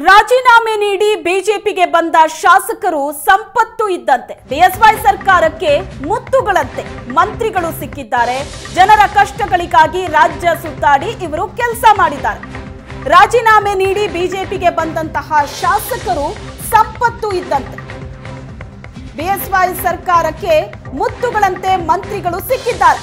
ರಾಜೀನಾಮೆ ನೀಡಿ ಬಿಜೆಪಿಗೆ ಬಂದ ಶಾಸಕರು ಸಂಪತ್ತು ಇದ್ದಂತೆ ಬಿಎಸ್ವೈ ಸರ್ಕಾರಕ್ಕೆ ಮುತ್ತುಗಳಂತೆ ಮಂತ್ರಿಗಳು ಸಿಕ್ಕಿದ್ದಾರೆ. ಜನರ ಕಷ್ಟಗಳಿಗಾಗಿ ರಾಜ್ಯ ಸುತ್ತಾಡಿ ಇವರು ಕೆಲಸ ಮಾಡಿದ್ದಾರೆ. ರಾಜೀನಾಮೆ ನೀಡಿ ಬಿಜೆಪಿಗೆ ಬಂದಂತಹ ಶಾಸಕರು ಸಂಪತ್ತು ಇದ್ದಂತೆ ಬಿಎಸ್ವೈ ಸರ್ಕಾರಕ್ಕೆ ಮುತ್ತುಗಳಂತೆ ಮಂತ್ರಿಗಳು ಸಿಕ್ಕಿದ್ದಾರೆ.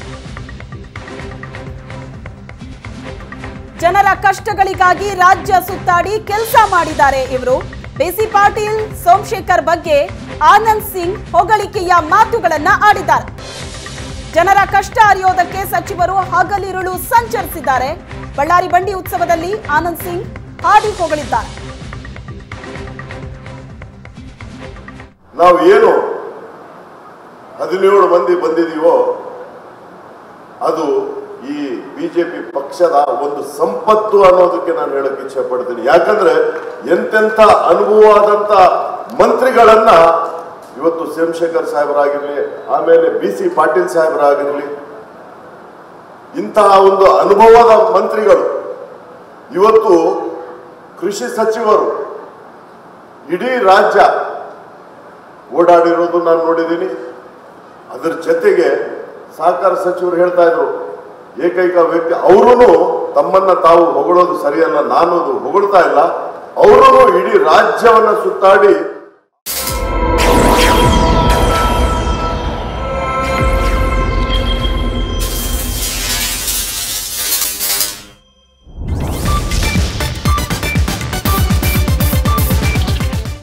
ಜನರ ಕಷ್ಟಗಳಿಗಾಗಿ ರಾಜ್ಯ ಸುತ್ತಾಡಿ ಕೆಲಸ ಮಾಡಿದ್ದಾರೆ ಇವರು. ಬಿಸಿ ಪಾಟೀಲ್ ಸೋಮಶೇಖರ್ ಬಗ್ಗೆ ಆನಂದ್ ಸಿಂಗ್ ಹೊಗಳಿಕೆಯ ಮಾತುಗಳನ್ನ ಆಡಿದ್ದಾರೆ. ಜನರ ಕಷ್ಟ ಅರಿಯೋದಕ್ಕೆ ಸಚಿವರು ಹಗಲಿರುಳು ಸಂಚರಿಸಿದ್ದಾರೆ. ಬಳ್ಳಾರಿ ಬಂಡಿ ಉತ್ಸವದಲ್ಲಿ ಆನಂದ್ ಸಿಂಗ್ ಹಾಡಿ ಹೊಗಳಿದ್ದಾರೆ. ನಾವು ಏನು 17 ಮಂದಿ ಬಂದಿದೀವೋ ಅದು ಈ ಬಿಜೆಪಿ ಪಕ್ಷದ ಒಂದು ಸಂಪತ್ತು ಅನ್ನೋದಕ್ಕೆ ನಾನು ಹೇಳಕ್ಕೆ ಇಚ್ಛೆ ಪಡ್ತೀನಿ. ಯಾಕಂದ್ರೆ ಎಂತೆಂಥ ಅನುಭವವಾದಂತ ಮಂತ್ರಿಗಳನ್ನ ಇವತ್ತು ಸೋಮಶೇಖರ್ ಸಾಹೇಬರಾಗಿರ್ಲಿ, ಆಮೇಲೆ ಬಿಸಿ ಪಾಟೀಲ್ ಸಾಹೇಬರಾಗಿರ್ಲಿ, ಇಂತಹ ಒಂದು ಅನುಭವದ ಮಂತ್ರಿಗಳು ಇವತ್ತು ಕೃಷಿ ಸಚಿವರು ಇಡೀ ರಾಜ್ಯ ಓಡಾಡಿರೋದು ನಾನು ನೋಡಿದ್ದೀನಿ. ಅದರ ಜೊತೆಗೆ ಸಹಕಾರ ಸಚಿವರು ಹೇಳ್ತಾ ಇದ್ರು, ಏಕೈಕ ವ್ಯಕ್ತಿ ಅವರು ತಮ್ಮನ್ನ ತಾವು ಹೊಗಳೋದು ಸರಿಯಲ್ಲ, ನಾನು ಹೊಗಳ್ತಾ ಇಲ್ಲ, ಅವರು ಇಡೀ ರಾಜ್ಯವನ್ನ ಸುತ್ತಾಡಿ